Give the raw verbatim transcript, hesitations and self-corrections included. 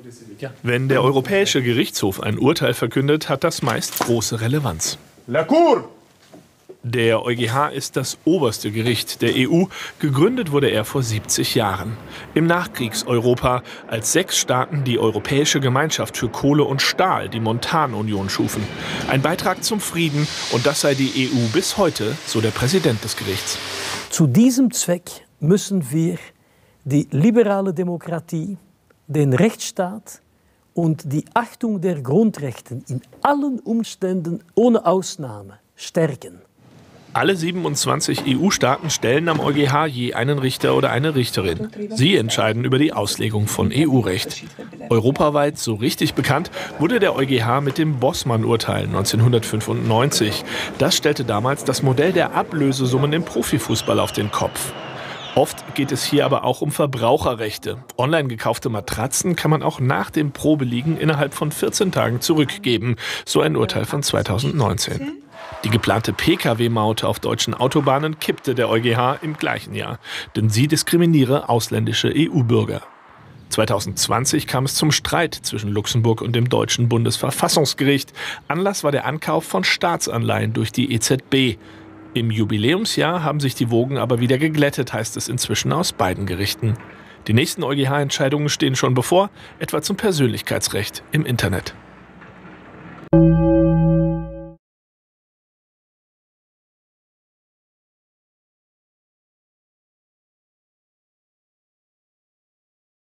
Wenn der Europäische Gerichtshof ein Urteil verkündet, hat das meist große Relevanz. La Cour! Der EuGH ist das oberste Gericht der E U. Gegründet wurde er vor siebzig Jahren. Im Nachkriegseuropa, als sechs Staaten die Europäische Gemeinschaft für Kohle und Stahl, die Montanunion, schufen. Ein Beitrag zum Frieden, und das sei die E U bis heute, so der Präsident des Gerichts. Zu diesem Zweck müssen wir die liberale Demokratie, den Rechtsstaat und die Achtung der Grundrechte in allen Umständen ohne Ausnahme stärken. Alle siebenundzwanzig E U-Staaten stellen am EuGH je einen Richter oder eine Richterin. Sie entscheiden über die Auslegung von E U-Recht. Europaweit so richtig bekannt wurde der EuGH mit dem Bossmann-Urteil neunzehnhundertfünfundneunzig. Das stellte damals das Modell der Ablösesummen im Profifußball auf den Kopf. Oft geht es hier aber auch um Verbraucherrechte. Online gekaufte Matratzen kann man auch nach dem Probeliegen innerhalb von vierzehn Tagen zurückgeben. So ein Urteil von zweitausendneunzehn. Die geplante P K W-Maut auf deutschen Autobahnen kippte der EuGH im gleichen Jahr, denn sie diskriminiere ausländische E U-Bürger. zweitausendzwanzig kam es zum Streit zwischen Luxemburg und dem deutschen Bundesverfassungsgericht. Anlass war der Ankauf von Staatsanleihen durch die E Z B. Im Jubiläumsjahr haben sich die Wogen aber wieder geglättet, heißt es inzwischen aus beiden Gerichten. Die nächsten EuGH-Entscheidungen stehen schon bevor, etwa zum Persönlichkeitsrecht im Internet.